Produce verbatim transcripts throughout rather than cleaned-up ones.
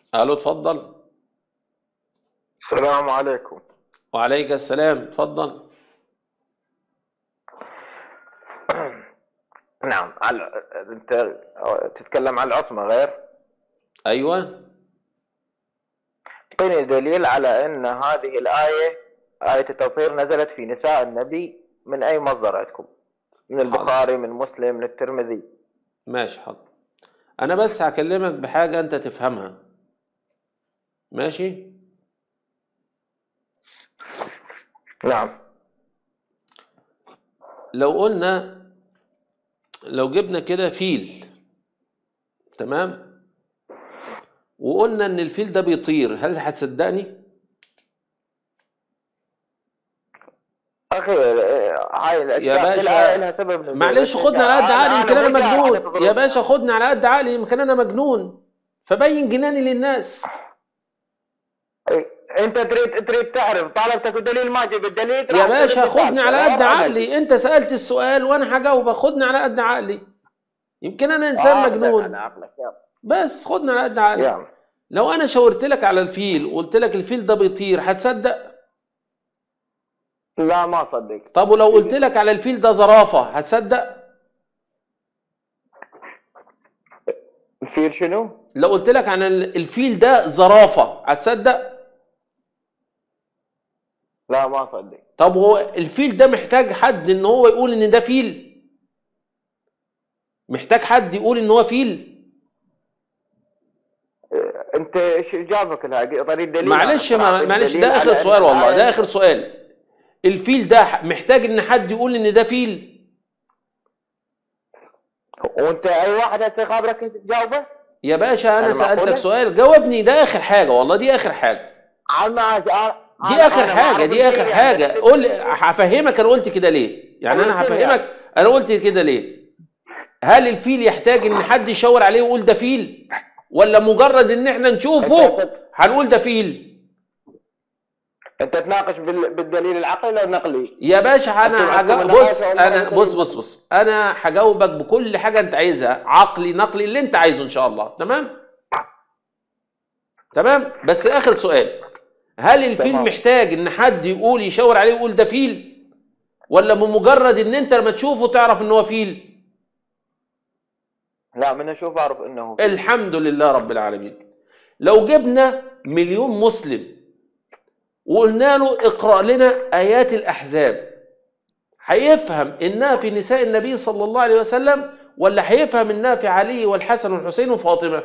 الو اتفضل. السلام عليكم. وعليك السلام، اتفضل. نعم، على انت تتكلم عن العصمة غير؟ ايوه. اعطيني دليل على ان هذه الآية آية التطهير نزلت في نساء النبي من اي مصدر عندكم؟ من حاضر. البخاري، من مسلم، من الترمذي؟ ماشي حاضر. انا بس هكلمك بحاجه انت تفهمها. ماشي. نعم. لو قلنا، لو جبنا كده فيل، تمام، وقلنا ان الفيل ده بيطير، هل هتصدقني؟ اخي، هاي يا الاشياء كل آية باشا لها سبب نزول. معلش، بس انت خدني على قد عقلي، انا يمكن انا انا رجال، انا مجنون. يا تضربني. باشا خدني على قد عقلي، يمكن انا مجنون، فبين جناني للناس. انت تريد تريد تعرف، طالبتك الدليل ما جيب الدليل يا راح باشا ترد خدني سالفه على قد غير انا اجي. عقلي، انت سألت السؤال وانا هجاوبك، خدني على قد عقلي، يمكن انا انسان اخذك على مجنون. عقلك. يلا بس خدني على قد عقلي. يلا. لو انا شاورت لك على الفيل وقلت لك الفيل ده بيطير، هتصدق؟ لا ما صدق. طب ولو قلت لك على الفيل ده زرافة، هتصدق؟ الفيل شنو؟ لو قلت لك عن الفيل ده زرافة، هتصدق؟ لا ما صدق. طب هو الفيل ده محتاج حد ان هو يقول ان ده فيل؟ محتاج حد يقول ان هو فيل؟ انت ايش جابك لها؟ طريق دليل. انا معلش ترى اعطيني معلش، دليل ده اخر على ان سؤال والله، ده الايه. اخر سؤال. الفيل ده محتاج ان حد يقول ان ده فيل؟ وانت اي واحد هسه يخابرك انت تجاوبه؟ يا باشا انا انا سألتك معقوله؟ سؤال جاوبني، ده اخر حاجة والله، دي اخر حاجة. انا دي انا اخر انا ما حاجة، اعرف دي اخر الفيل يعني. حاجة. قول لي، هفهمك انا قلت كده ليه، يعني انا خلصني يعني. هفهمك انا قلت كده ليه. هل الفيل يحتاج ان حد يشاور عليه ويقول ده فيل، ولا مجرد ان احنا انت نشوفه هنقول ده فيل؟ انت تناقش بالدليل العقلي ولا النقلي؟ يا باشا انا انتم هجا... عندكم بص النقاش ولا انا بص الدليل بص النقلي؟ بص انا هجاوبك بكل حاجه انت عايزها، عقلي نقلي اللي انت عايزه ان شاء الله. تمام تمام. بس اخر سؤال، هل الفيل تمام. محتاج ان حد يقول يشاور عليه ويقول ده فيل، ولا بمجرد ان انت لما تشوفه تعرف ان هو فيل؟ لا، من اشوف اعرف انه فيل. الحمد لله رب العالمين. لو جبنا مليون مسلم وقلنا له اقرأ لنا آيات الأحزاب، هيفهم إنها في نساء النبي صلى الله عليه وسلم، ولا هيفهم إنها في علي والحسن والحسين وفاطمة؟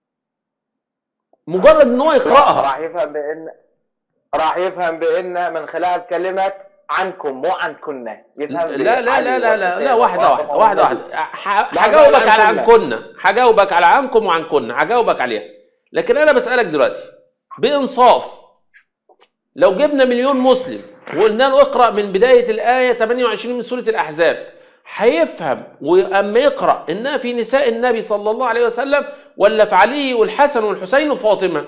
مجرد إن هو يقرأها. راح يفهم بان راح يفهم بان من خلال كلمة عنكم مو عنكن، يفهم لا لا لا بعلي لا لا, لا والحسين واحدة وفاطمة واحدة واحدة والنبي. واحدة. ح- لا قال هجاوبك على عنكن. عنكن، هجاوبك على عنكم وعنكن، هجاوبك عليها. لكن أنا بسألك دلوقتي بإنصاف، لو جبنا مليون مسلم وقلنا له اقرأ من بداية الآية ثمانية وعشرين من سورة الأحزاب، هيفهم وأما يقرأ إنها في نساء النبي صلى الله عليه وسلم، ولا في علي والحسن والحسين وفاطمة؟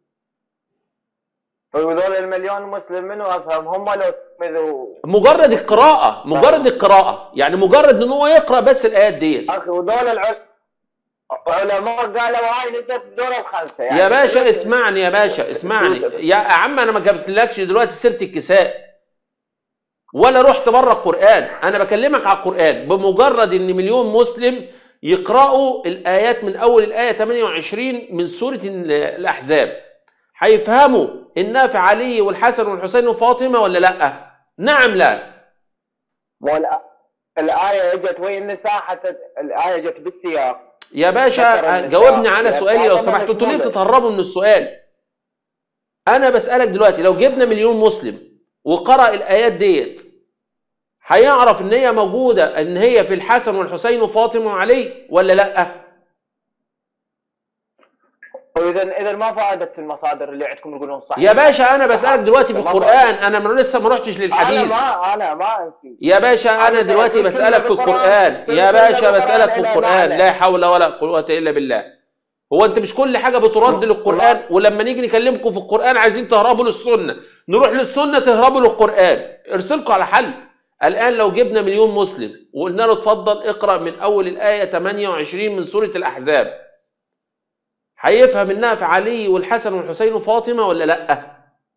وذول المليون مسلم منو افهم؟ هم لو تلمذوا مجرد القراءة، مجرد القراءة، يعني مجرد إن هو يقرأ بس الآيات ديت. اخي، وذول العلماء قالوا هاي نسبة الدور الخمسة يعني. يا باشا اسمعني، يا باشا اسمعني يا عم، أنا ما جبتلكش دلوقتي سيرة الكساء ولا رحت بره القرآن، أنا بكلمك على القرآن. بمجرد إن مليون مسلم يقرأوا الآيات من أول الآية ثمانية وعشرين من سورة الأحزاب، هيفهموا إنها في علي والحسن والحسين وفاطمة ولا لأ؟ نعم لا؟ ولا الآية اجت وين النساء؟ حتى الآية اجت بالسياق. يا باشا جاوبني على سؤالي لو سمحت، انتوا ليه بتتهربوا من السؤال؟ أنا بسألك دلوقتي، لو جبنا مليون مسلم وقرأ الآيات ديت، هيعرف ان هي موجوده، ان هي في الحسن والحسين وفاطمه وعلي ولا لا؟ واذا اذا ما فادت المصادر اللي عندكم يقولون صحيح. يا باشا انا بسالك دلوقتي في القران، انا من لسه ما رحتش للحديث. انا ما انا ما انفي. يا باشا انا دلوقتي بسالك في القران، يا باشا بسالك في القران، لا حول ولا قوه الا بالله. هو انت مش كل حاجه بترد للقران، ولما نيجي نكلمكم في القران عايزين تهربوا للسنه، نروح للسنه تهربوا للقران، ارسلكم على حل. الآن لو جبنا مليون مسلم وقلنا له اتفضل اقرأ من أول الآية ثمانية وعشرين من سورة الأحزاب، هيفهم انها في علي والحسن والحسين وفاطمه ولا لا؟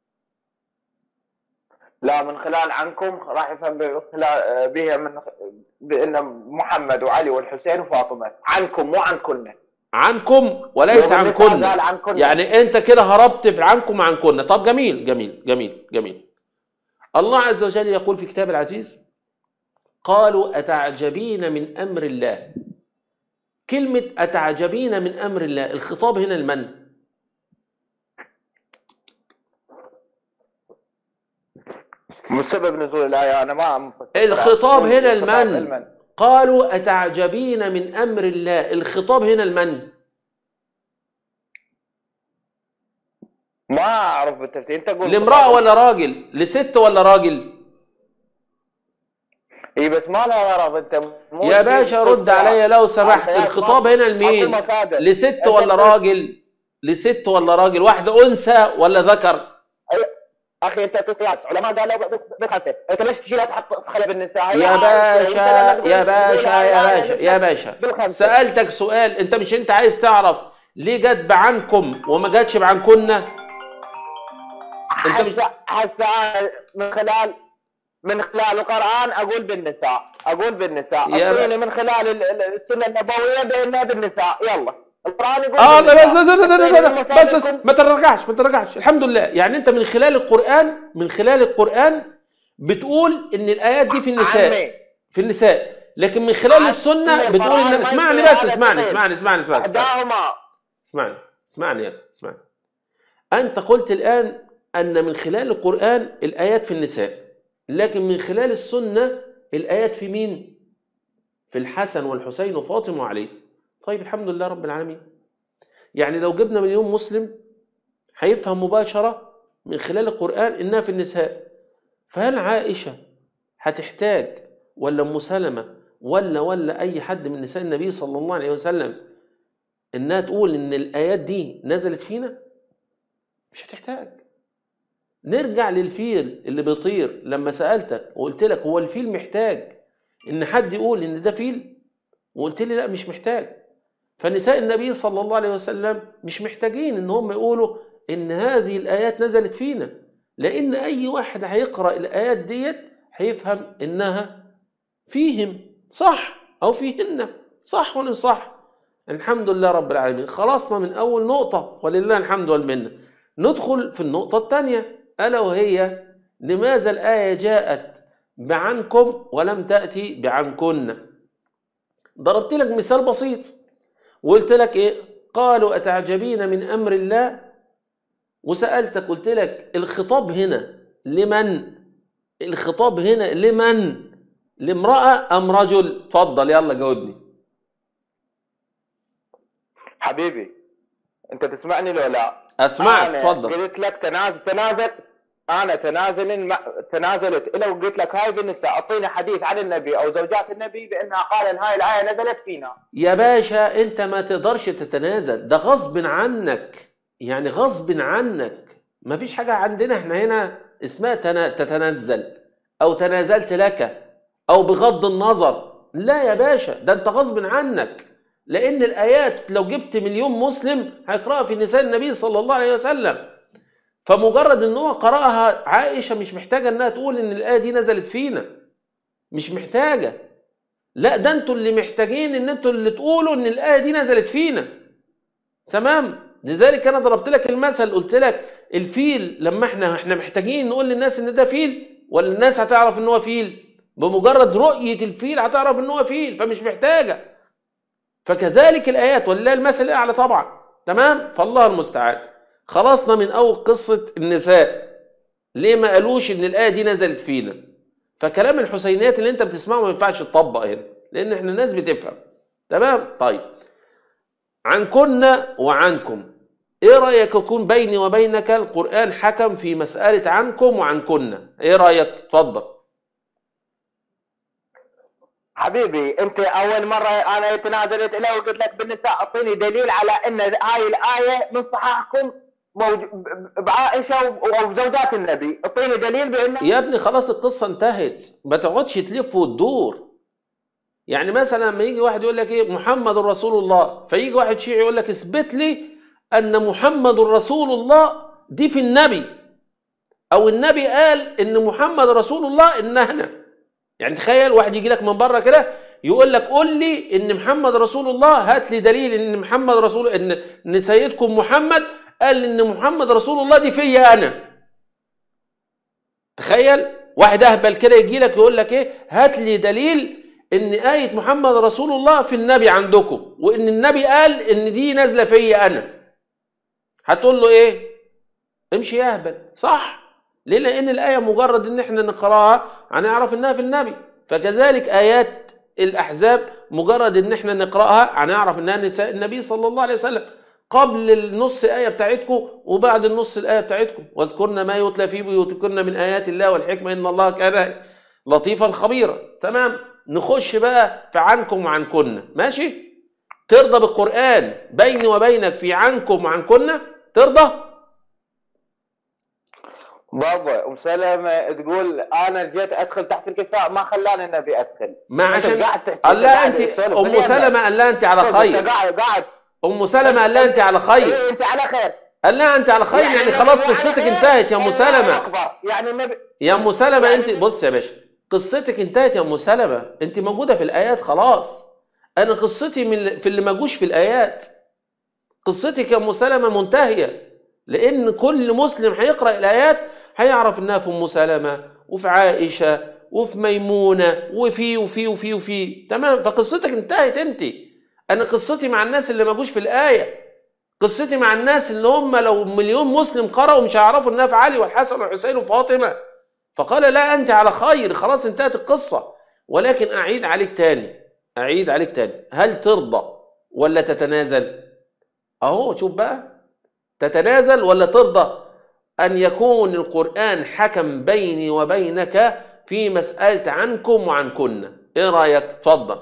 لا، من خلال عنكم راح يفهم بها من بان محمد وعلي والحسين وفاطمه. عنكم مو عنكن. عنكم وليس عنكن. عنكن. يعني انت كده هربت في عنكم وعنكن. طب جميل جميل جميل جميل. الله عز وجل يقول في كتاب العزيز: قالوا أتعجبين من أمر الله. كلمة أتعجبين من أمر الله، الخطاب هنا لمن؟ من سبب نزول الآية أنا ما مفسر. الخطاب هنا لمن؟ قالوا أتعجبين من أمر الله، الخطاب هنا لمن؟ ما أعرف بالترتيب. أنت قول لامرأة ولا راجل؟ لست ولا راجل؟ اي بس ما لها غرض. انت مو يا باشا رد عليا لو سمحت. الخطاب هنا لمين؟ لست ولا راجل؟ لست ولا راجل؟ واحدة أنثى ولا ذكر؟ اخي انت تقياس علماء قالوا بخلفه. انت ليش تشيلها تحط خلب النساء؟ يا باشا يا باشا يا باشا يا باشا سألتك سؤال. انت مش انت عايز تعرف ليه جت بعنكم وما جاتش بعنكنا؟ انت مش هسه من خلال من خلال القرآن أقول بالنساء، أقول بالنساء، أعطيني من خلال السنة النبوية بأنها بالنساء، يلا، القرآن يقول اه بس بس بس بس ما ترجعش ما ترجعش. الحمد لله. يعني أنت من خلال القرآن من خلال القرآن بتقول إن الآيات دي في النساء في النساء، لكن من خلال السنة بتقول إن اسمعني بس اسمعني اسمعني اسمعني اسمعني اسمعني اسمعني يا اسمعني. أنت قلت الآن أن من خلال القرآن الآيات في النساء، لكن من خلال السنة الآيات في مين؟ في الحسن والحسين وفاطمة وعلي. طيب الحمد لله رب العالمين. يعني لو جبنا مليون مسلم هيفهم مباشرة من خلال القرآن إنها في النساء. فهل عائشة هتحتاج ولا أم سلمة ولا ولا أي حد من نساء النبي صلى الله عليه وسلم إنها تقول إن الآيات دي نزلت فينا؟ مش هتحتاج. نرجع للفيل اللي بيطير. لما سألتك وقلت لك هو الفيل محتاج إن حد يقول إن ده فيل؟ وقلت لي لا مش محتاج. فنساء النبي صلى الله عليه وسلم مش محتاجين إن هم يقولوا إن هذه الآيات نزلت فينا، لأن أي واحد هيقرأ الآيات ديت هيفهم إنها فيهم صح أو فيهن صح ولا صح. الحمد لله رب العالمين. خلصنا من أول نقطة ولله الحمد والمنة. ندخل في النقطة الثانية، ألا وهي لماذا الآية جاءت بعنكم ولم تأتي بعنكن؟ ضربت لك مثال بسيط وقلت لك إيه؟ قالوا أتعجبين من أمر الله، وسألتك قلت لك الخطاب هنا لمن؟ الخطاب هنا لمن؟ لامرأة أم رجل؟ اتفضل يلا جاوبني حبيبي. أنت تسمعني لو لا؟ أسمعك اتفضل. قلت لك تنازل تنازل أنا تنازل تنازلت إلى وقلت لك هاي بالنساء. أعطينا حديث عن النبي أو زوجات النبي بأنها قال إن هاي الآية نزلت فينا. يا باشا أنت ما تقدرش تتنازل، ده غصب عنك. يعني غصب عنك. ما فيش حاجة عندنا احنا هنا اسمها تتنزل أو تنازلت لك أو بغض النظر. لا يا باشا، ده أنت غصب عنك، لأن الآيات لو جبت مليون مسلم هيقرأها في نساء النبي صلى الله عليه وسلم. فمجرد ان هو قرأها عائشة مش محتاجة انها تقول ان الآية دي نزلت فينا، مش محتاجة. لا ده انتوا اللي محتاجين ان انتوا اللي تقولوا ان الآية دي نزلت فينا. تمام؟ لذلك انا ضربت لك المثل، قلت لك الفيل لما احنا احنا محتاجين نقول للناس ان ده فيل، ولا الناس هتعرف ان هو فيل؟ بمجرد رؤية الفيل هتعرف ان هو فيل، فمش محتاجة. فكذلك الآيات ولله المثل الأعلى طبعا. تمام؟ فالله المستعان. خلصنا من أول قصة النساء. ليه ما قالوش إن الآية دي نزلت فينا؟ فكلام الحسينيات اللي أنت بتسمعه ما ينفعش يتطبق هنا، لأن إحنا الناس بتفهم. تمام؟ طيب. عنكن وعنكم. إيه رأيك يكون بيني وبينك القرآن حكم في مسألة عنكم وعنكن؟ إيه رأيك؟ اتفضل. حبيبي انت اول مره انا تنازلت اليه وقلت لك بالنساء اعطيني دليل على ان هاي الايه من صحاحكم بعائشه وزوجات النبي. اعطيني دليل بانه يا ابني خلاص القصه انتهت، ما تقعدش تلف وتدور. يعني مثلا لما يجي واحد يقول لك ايه محمد رسول الله، فيجي واحد شيعي يقول لك اثبت لي أن محمد رسول الله دي في النبي، أو النبي قال إن محمد رسول الله إن احنا. يعني تخيل واحد يجي لك من بره كده يقول لك قول لي إن محمد رسول الله، هات لي دليل إن محمد رسول إن إن سيدكم محمد قال إن محمد رسول الله دي فيا أنا. تخيل واحد أهبل كده يجي لك يقول لك إيه، هات لي دليل إن آية محمد رسول الله في النبي عندكم، وإن النبي قال إن دي نازلة فيا أنا. هتقول له إيه؟ امشي يا أهبل، صح؟ ليه؟ لأن الآية مجرد إن إحنا نقراها هنعرف إنها في النبي، فكذلك آيات الأحزاب مجرد إن إحنا نقراها هنعرف إنها نساء النبي صلى الله عليه وسلم، قبل النص آية بتاعتكم وبعد النص الآية بتاعتكم. واذكرن ما يتلى في بيوتكن من آيات الله والحكمة إن الله كان لطيفا خبيرا. تمام؟ نخش بقى في عنكم وعنكن. ماشي؟ ترضى بالقرآن بيني وبينك في عنكم وعنكن؟ ترضى؟ بابا ام سلمة تقول انا جيت ادخل تحت الكساء ما خلاني النبي ادخل. ما عشان قال لا انت ام سلمة قال لا انت على خير. انت قاعد قاعد ام سلمة قال لا انت على خير. إيه انت على خير. قال لا انت على خير، يعني, يعني خلاص قصتك انتهت يا ام سلمة. يعني النبي يا ام سلمة انت بص يا باشا، قصتك انتهت يا ام سلمة، انت موجودة في الايات خلاص. انا قصتي من في اللي ما جوش في الايات. قصتك يا ام سلمة منتهية، لان كل مسلم هيقرأ الايات هيعرف انها في ام سلمة وفي عائشة وفي ميمونة وفي وفي وفي وفي تمام. فقصتك انتهت انت. انا قصتي مع الناس اللي ما جوش في الايه، قصتي مع الناس اللي هم لو مليون مسلم قرأوا مش هيعرفوا انها في علي والحسن والحسين وفاطمة. فقال لا انت على خير، خلاص انتهت القصة. ولكن اعيد عليك تاني اعيد عليك تاني هل ترضى ولا تتنازل؟ اهو شوف بقى، تتنازل ولا ترضى أن يكون القرآن حكم بيني وبينك في مسألة عنكم وعنكن؟ إيه رأيك؟ تفضل.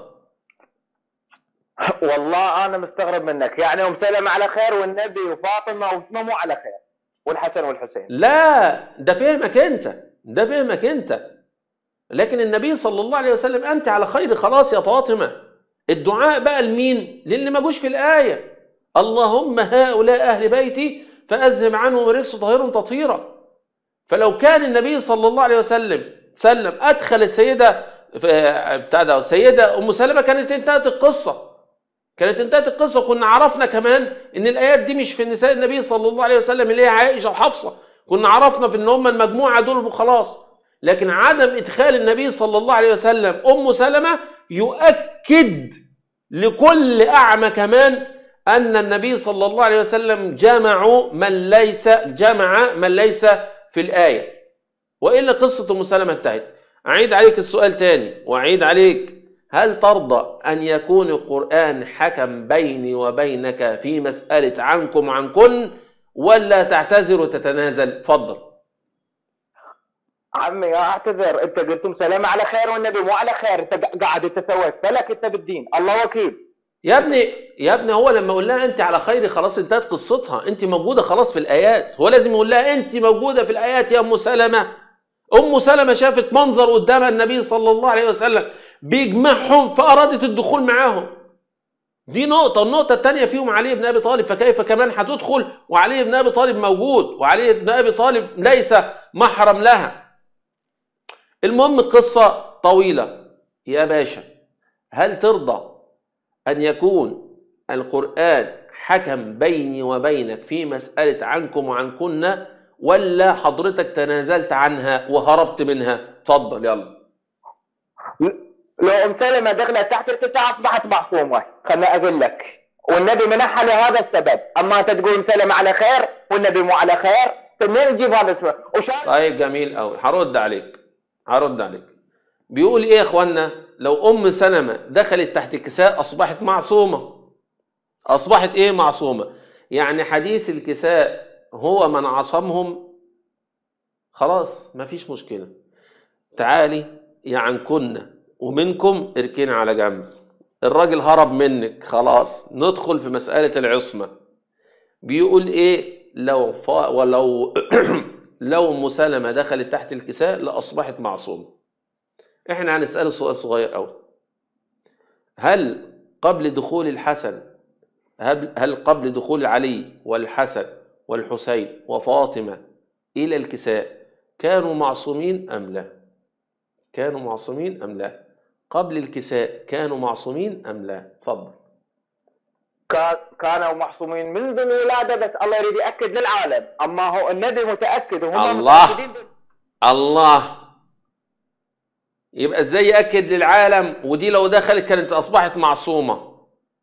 والله أنا مستغرب منك، يعني أم سلمة على خير والنبي وفاطمة وعثمان مو على خير والحسن والحسين. لا ده فهمك أنت، ده فهمك أنت. لكن النبي صلى الله عليه وسلم أنت على خير خلاص يا فاطمة. الدعاء بقى لمين؟ للي ما جوش في الآية. اللهم هؤلاء أهل بيتي فأذهب عنهم الرجس طهيرهم تطهيرا. فلو كان النبي صلى الله عليه وسلم سلم أدخل السيدة بتاع ده السيدة أم سلمة كانت انتهت القصة، كانت انتهت القصة. وكنا عرفنا كمان إن الآيات دي مش في نساء النبي صلى الله عليه وسلم اللي هي عائشة وحفصة، كنا عرفنا في إن هم المجموعة دول وخلاص. لكن عدم إدخال النبي صلى الله عليه وسلم أم سلمة يؤكد لكل أعمى كمان أن النبي صلى الله عليه وسلم جمع من ليس جمع من ليس في الآية، وإلا قصة أم سلمة انتهت. أعيد عليك السؤال تاني وأعيد عليك، هل ترضى أن يكون القرآن حكم بيني وبينك في مسألة عنكم وعنكن، ولا تعتذر وتتنازل؟ تفضل. عمي اعتذر، انت قلت ام سلمة على خير والنبي مو على خير، انت قاعد انت سويت فلك انت بالدين، الله وكيل. يا ابني يا ابني هو لما يقول لها انت على خير خلاص انتهت قصتها، انت موجوده خلاص في الايات. هو لازم يقول لها انت موجوده في الايات يا ام سلمة. ام سلمة شافت منظر قدام النبي صلى الله عليه وسلم بيجمعهم فارادت الدخول معاهم. دي نقطه. النقطه الثانيه فيهم علي بن ابي طالب، فكيف كمان هتدخل وعلي بن ابي طالب موجود، وعلي بن ابي طالب ليس محرم لها. المهم القصه طويله يا باشا. هل ترضى أن يكون القرآن حكم بيني وبينك في مسألة عنكم وعنكن، ولا حضرتك تنازلت عنها وهربت منها؟ تفضل يلا. لو أم سلمة دخلت تحت الكساء أصبحت معصومة، خلنا أقول لك، والنبي منحها لهذا السبب. أما أنت تقول أم سلمة على خير والنبي مو على خير، منين نجيب هذا السبب؟ طيب جميل قوي، هرد عليك هرد عليك. بيقول إيه يا إخوانا؟ لو أم سلمة دخلت تحت الكساء أصبحت معصومة. أصبحت إيه معصومة؟ يعني حديث الكساء هو من عصمهم، خلاص مفيش مشكلة. تعالي يا عنكن ومنكم اركين على جنب. الراجل هرب منك خلاص، ندخل في مسألة العصمة. بيقول إيه؟ لو فا ولو لو أم سلمة دخلت تحت الكساء لأصبحت معصومة. احنا هنسأله سؤال صغير قوي. هل قبل دخول الحسن هل هل قبل دخول علي والحسن والحسين وفاطمة إلى الكساء كانوا معصومين أم لا؟ كانوا معصومين أم لا؟ قبل الكساء كانوا معصومين أم لا؟ تفضل. كانوا معصومين منذ الولادة، بس الله يريد يأكد للعالم. أما هو النبي متأكد وهم الله متأكدين. الله يبقى ازاي يأكد للعالم؟ ودي لو دخلت كانت أصبحت معصومة.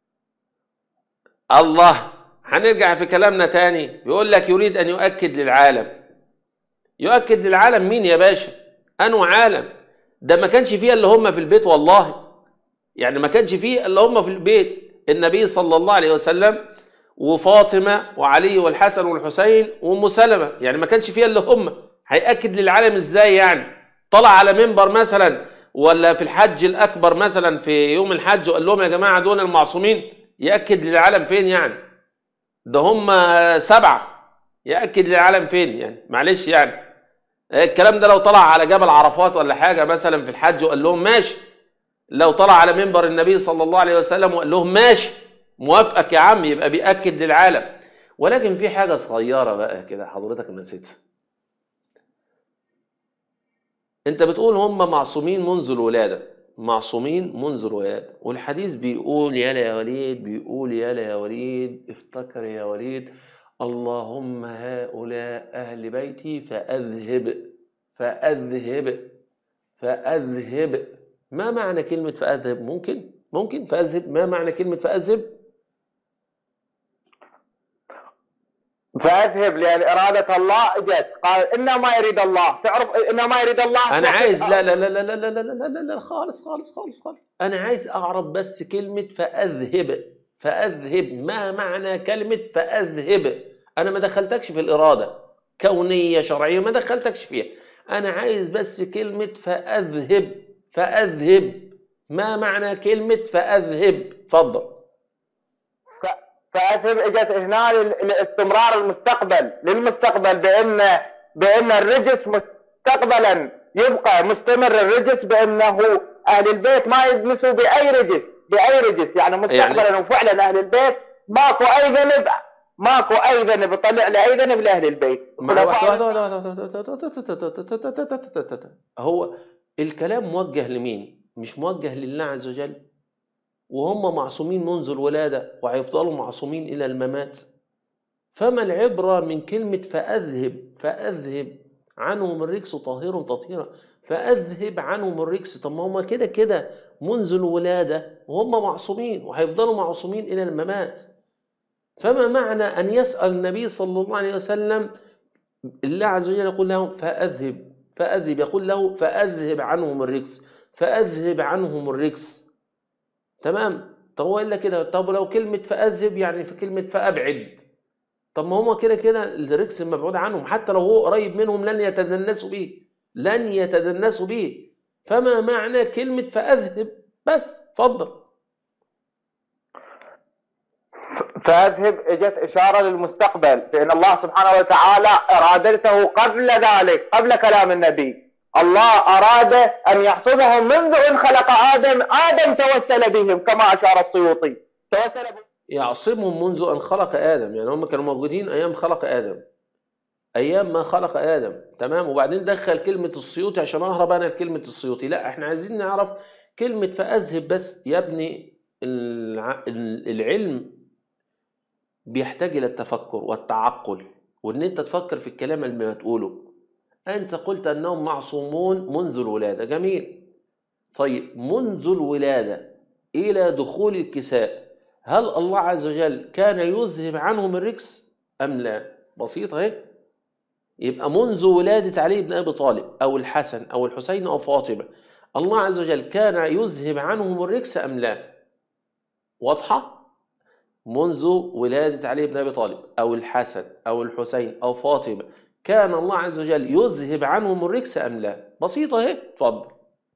الله هنرجع في كلامنا تاني، بيقول لك يريد أن يؤكد للعالم. يؤكد للعالم مين يا باشا؟ أنو عالم؟ ده ما كانش فيه اللي هم في البيت والله، يعني ما كانش فيه اللي هم في البيت، النبي صلى الله عليه وسلم وفاطمة وعلي والحسن والحسين وأم سلمة، يعني ما كانش فيه اللي هم. هيأكد للعالم ازاي يعني؟ طلع على منبر مثلا ولا في الحج الأكبر مثلا في يوم الحج وقال لهم يا جماعة دول المعصومين؟ يأكد للعالم فين يعني؟ ده هم سبعة، يأكد للعالم فين يعني؟ معلش يعني الكلام ده لو طلع على جبل عرفات ولا حاجة مثلا في الحج وقال لهم ماشي، لو طلع على منبر النبي صلى الله عليه وسلم وقال لهم ماشي موافقك يا عم، يبقى بيأكد للعالم. ولكن في حاجة صغيرة بقى كده حضرتك نسيتها. انت بتقول هم معصومين منذ الولادة، معصومين منذ الولادة، والحديث بيقول يالا يا وليد، بيقول يالا يا وليد، افتكر يا وليد، اللهم هؤلاء أهل بيتي فأذهب فأذهب فأذهب. ما معنى كلمة فأذهب؟ ممكن ممكن فأذهب، ما معنى كلمة فأذهب؟ فأذهب لأن إرادة الله اجت، قال إنما ما يريد الله، تعرف إنما يريد الله. أنا عايز لا لا لا لا لا لا لا لا لا لا خالص خالص خالص خالص، أنا عايز أعرف بس كلمة فأذهب. فأذهب ما معنى كلمة فأذهب؟ أنا ما دخلتكش في الإرادة كونية شرعية، ما دخلتكش فيها، أنا عايز بس كلمة فأذهب. فأذهب ما معنى كلمة فأذهب؟ اتفضل. فأذهب اجت هنا لاستمرار المستقبل، للمستقبل، بأن بأن الرجس مستقبلا يبقى مستمر الرجس، بأنه أهل البيت ما يدنسوا بأي رجس، بأي رجس يعني مستقبلا يعني وفعلا أهل البيت ماكو أي ذنب، ماكو أي ذنب طلع لأي ذنب لأهل البيت. هو الكلام موجه لمين؟ مش موجه لله عز وجل؟ وهم معصومين منذ الولادة وهيفضلوا معصومين إلى الممات. فما العبرة من كلمة فأذهب؟ فأذهب عنهم الرجس طاهر تطهيرا، فأذهب عنهم الرجس. طب ما هم كده كده منذ الولادة وهم معصومين وهيفضلوا معصومين إلى الممات. فما معنى أن يسأل النبي صلى الله عليه وسلم الله عز وجل يقول له فأذهب فأذهب، يقول له فأذهب عنهم الرجس، فأذهب عنهم الرجس. تمام؟ طب هو إلا كده. طب لو كلمة فأذهب يعني في كلمة فأبعد، طب ما هم كده كده الرجس مبعود عنهم، حتى لو هو قريب منهم لن يتدنسوا به، لن يتدنسوا به. فما معنى كلمة فأذهب؟ بس اتفضل. فأذهب اجت إشارة للمستقبل، بأن الله سبحانه وتعالى إرادته قبل ذلك، قبل كلام النبي. الله أراد أن يحصدهم منذ أن خلق آدم، آدم توسل بهم كما أشار السيوطي، توسل بهم. يعصمهم منذ أن خلق آدم، يعني هم كانوا موجودين أيام خلق آدم، أيام ما خلق آدم. تمام؟ وبعدين دخل كلمة السيوطي عشان أهرب أنا لكلمة السيوطي. لا، إحنا عايزين نعرف كلمة فأذهب بس. يا ابني العلم بيحتاج إلى التفكر والتعقل، وإن أنت تفكر في الكلام اللي ما تقوله. أنت قلت أنهم معصومون منذ الولادة، جميل. طيب منذ الولادة إلى دخول الكساء، هل الله عز وجل كان يذهب عنهم الرجس أم لا؟ بسيطة اهي. يبقى منذ ولادة علي بن أبي طالب أو الحسن أو الحسين أو فاطمة، الله عز وجل كان يذهب عنهم الرجس أم لا؟ واضحة؟ منذ ولادة علي بن أبي طالب أو الحسن أو الحسين أو فاطمة، كان الله عز وجل يذهب عنهم الرجس أم لا؟ بسيطة اهي. اتفضل.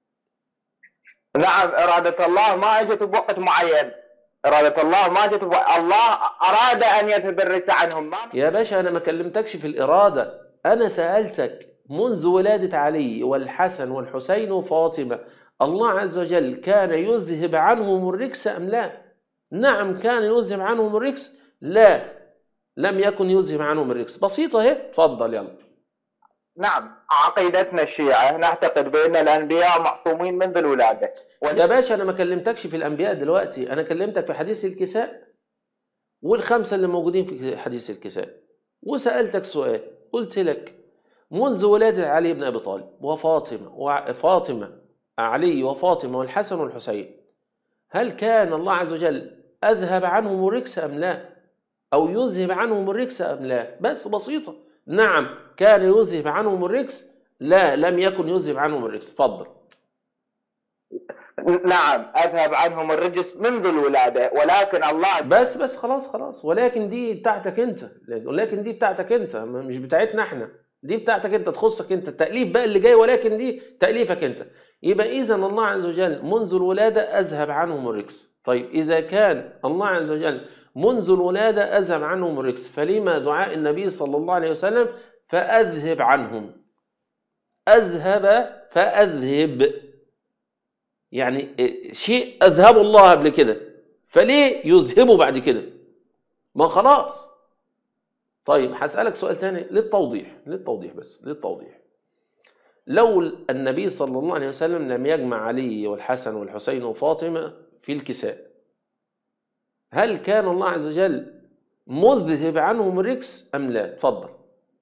نعم، إرادة الله ما اجت بوقت معين، إرادة الله ما اجت بوقت. الله أراد أن يذهب الرجس عنهم. ما يا باشا أنا ما كلمتكش في الإرادة، أنا سألتك منذ ولادة علي والحسن والحسين وفاطمة، الله عز وجل كان يذهب عنهم الرجس أم لا؟ نعم كان يذهب عنهم الرجس، لا لم يكن يذهب عنهم الرجس. بسيطة اهي، اتفضل يلا. نعم، عقيدتنا الشيعة نعتقد بأن الأنبياء معصومين منذ الولادة. يا باشا أنا ما كلمتكش في الأنبياء دلوقتي، أنا كلمتك في حديث الكساء والخمسة اللي موجودين في حديث الكساء، وسألتك سؤال قلت لك منذ ولادة علي بن أبي طالب وفاطمة وفاطمة علي وفاطمة والحسن والحسين، هل كان الله عز وجل أذهب عنهم الرجس أم لا؟ أو يذهب عنهم الرجس أم لا؟ بس بسيطة. نعم كان يذهب عنهم الرجس، لا لم يكن يذهب عنهم الرجس. اتفضل. نعم أذهب عنهم الرجس منذ الولادة، ولكن الله بس بس خلاص خلاص، ولكن دي بتاعتك أنت، ولكن دي بتاعتك أنت مش بتاعتنا احنا، دي بتاعتك أنت تخصك أنت. التأليف بقى اللي جاي ولكن دي تأليفك أنت. يبقى إذا الله عز وجل منذ الولادة أذهب عنهم الرجس. طيب إذا كان الله عز وجل منذ الولادة أذهب عنهم الرجس، فلما دعاء النبي صلى الله عليه وسلم فأذهب عنهم؟ أذهب فأذهب يعني شيء أذهب الله قبل كده، فليه يذهبه بعد كده؟ ما خلاص. طيب هسألك سؤال تاني للتوضيح، للتوضيح بس للتوضيح. لو النبي صلى الله عليه وسلم لم يجمع علي والحسن والحسين وفاطمة في الكساء، هل كان الله عز وجل مذهب عنهم الرجس أم لا؟ تفضل.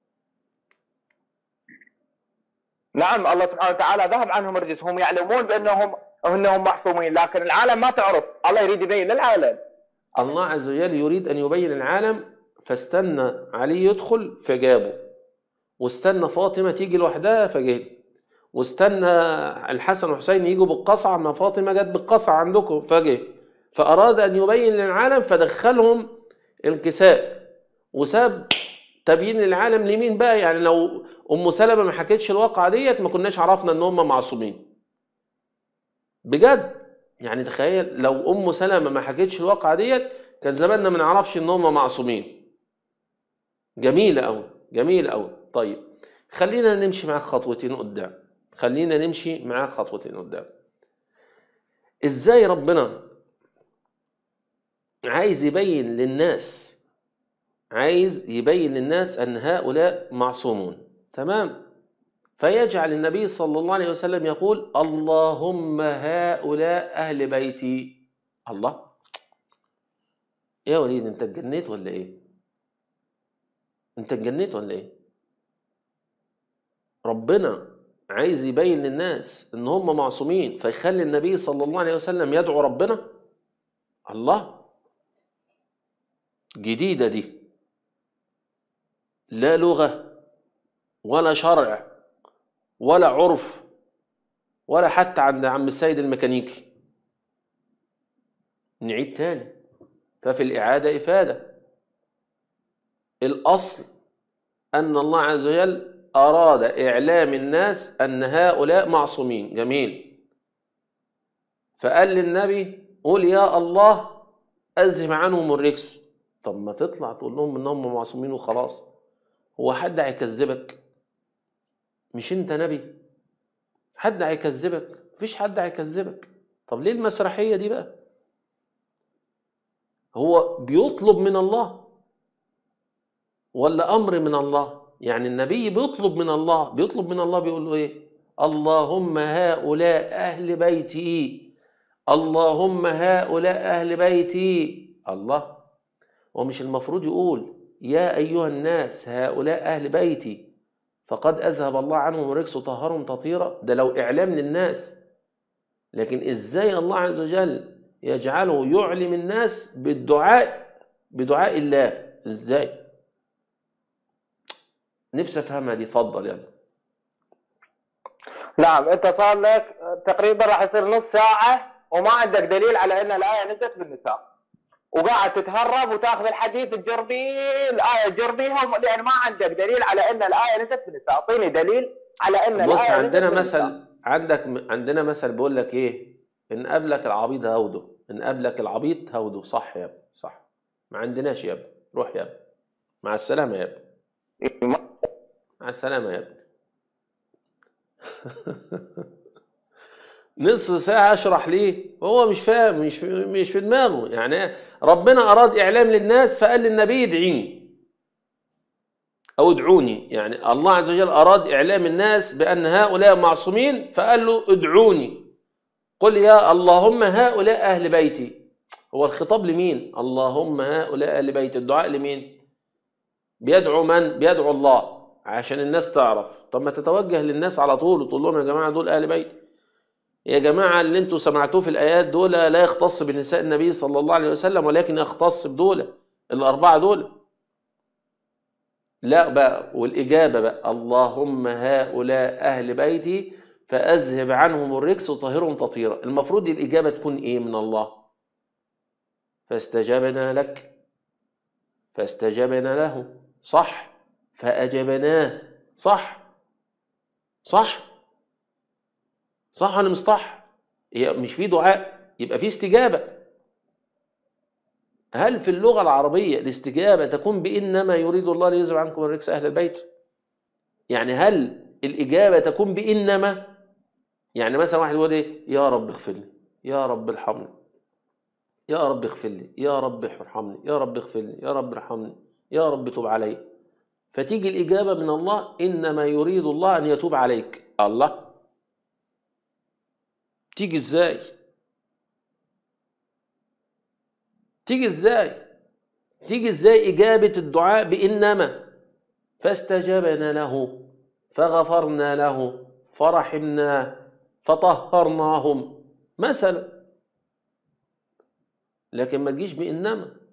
نعم الله سبحانه وتعالى ذهب عنهم الرجس، هم يعلمون بأنهم أنهم معصومين، لكن العالم ما تعرف، الله يريد يبين للعالم. الله عز وجل يريد أن يبين العالم، فاستنى علي يدخل فجابه، واستنى فاطمة تيجي لوحدها فجاب، واستنى الحسن والحسين يجوا بالقصعة، ما فاطمة جت بالقصعة عندكم فجاه، فأراد أن يبين للعالم فدخلهم الكساء وساب تبيين للعالم لمين بقى؟ يعني لو أم سلمة ما حكتش الواقعة ديت ما كناش عرفنا إن هم معصومين بجد. يعني تخيل لو أم سلمة ما حكتش الواقعة ديت كان زماننا ما نعرفش إن هم معصومين. جميلة أوي، جميلة أوي. طيب خلينا نمشي معاك خطوتين قدام، خلينا نمشي معاك خطوتين قدام. إزاي ربنا عايز يبين للناس، عايز يبين للناس أن هؤلاء معصومون، تمام؟ فيجعل النبي صلى الله عليه وسلم يقول اللهم هؤلاء أهل بيتي. الله، يا وليد أنت اتجنيت ولا إيه؟ أنت اتجنيت ولا إيه؟ ربنا عايز يبين للناس إن هم معصومين فيخلي النبي صلى الله عليه وسلم يدعو ربنا؟ الله، جديدة دي، لا لغة ولا شرع ولا عرف ولا حتى عند عم السيد الميكانيكي. نعيد تاني، ففي الإعادة إفادة. الأصل أن الله عز وجل أراد إعلام الناس أن هؤلاء معصومين، جميل، فقال للنبي قول يا الله أذهب عنهم الرجس. طب ما تطلع تقول لهم إن هم معصومين وخلاص، هو حد هيكذبك؟ مش أنت نبي؟ حد هيكذبك؟ مفيش حد هيكذبك. طب ليه المسرحية دي بقى؟ هو بيطلب من الله ولا أمر من الله؟ يعني النبي بيطلب من الله، بيطلب من الله بيقول له إيه؟ اللهم هؤلاء أهل بيتي، اللهم هؤلاء أهل بيتي. الله، ومش المفروض يقول يا أيها الناس هؤلاء أهل بيتي فقد أذهب الله عنهم الرجس وطهرهم تطهيرا؟ ده لو إعلام للناس. لكن إزاي الله عز وجل يجعله يعلم الناس بالدعاء، بدعاء الله؟ إزاي؟ نفسي أفهمها دي. اتفضل يلا. نعم أنت صار لك تقريبا راح يصير نص ساعة وما عندك دليل على أن الآية نزلت بالنساء، وقاعد تتهرب وتاخذ الحديث تجربي الآية تجربيها، لأن ما عندك دليل على أن الآية نزلت بالنساء. أعطيني دليل على أن الآية بص، عندنا نزلت مثل، بالنساء. عندك عندنا مثل بيقول لك إيه؟ إن قابلك العبيط هوده، إن قابلك العبيط هوده. صح يا ابني، صح. ما عندناش يا ابني، روح يا ابني، مع السلامة يا ابني، مع السلامة يا ابني. نصف ساعة أشرح ليه؟ هو مش فاهم، مش في مش في دماغه. يعني ربنا أراد إعلام للناس فقال للنبي ادعيني أو ادعوني. يعني الله عز وجل أراد إعلام الناس بأن هؤلاء معصومين فقال له ادعوني، قل يا اللهم هؤلاء أهل بيتي. هو الخطاب لمين؟ اللهم هؤلاء أهل بيتي. الدعاء لمين؟ بيدعو من؟ بيدعو الله عشان الناس تعرف. طب ما تتوجه للناس على طول وتقول لهم يا جماعة دول أهل بيت. يا جماعة اللي انتوا سمعتوه في الآيات دول لا يختص بنساء النبي صلى الله عليه وسلم، ولكن يختص بدول الأربعة دول. لا بقى، والإجابة بقى اللهم هؤلاء أهل بيتي فأذهب عنهم الرجس وطهرهم تطهيرا. المفروض الإجابة تكون إيه من الله؟ فاستجبنا لك فاستجبنا له، صح؟ فأجبناه، صح؟ صح؟ صح ولا مش صح؟ هي مش في دعاء يبقى في استجابة. هل في اللغة العربية الاستجابة تكون بإنما يريد الله ليذهب عنكم الرجس أهل البيت؟ يعني هل الإجابة تكون بإنما؟ يعني مثلا واحد يقول إيه؟ يا رب اغفر لي، يا رب ارحمني، يا رب اغفر لي، يا رب ارحمني، يا رب اغفر لي، يا رب ارحمني، يا رب توب علي. فتيجي الإجابة من الله إنما يريد الله أن يتوب عليك. الله، تيجي إزاي؟ تيجي إزاي؟ تيجي إزاي إجابة الدعاء بإنما؟ فاستجبنا له فغفرنا له فرحمناه فطهرناهم مثلا. لكن ما تجيش بإنما.